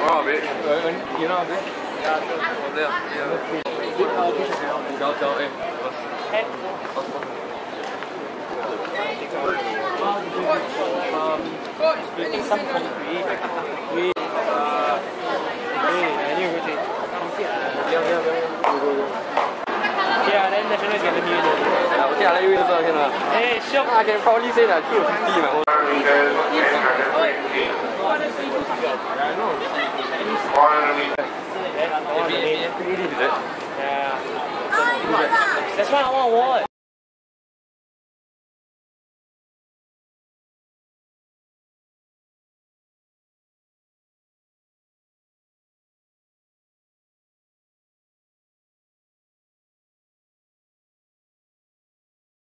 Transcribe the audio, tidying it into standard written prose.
Oh, bit. You know, bit. Yeah, Getting some concrete with yeah, then national is getting new. I think I like you as well, Hey, sure. I can probably say that 2 or 50, my own. Yeah. That's why I want to watch.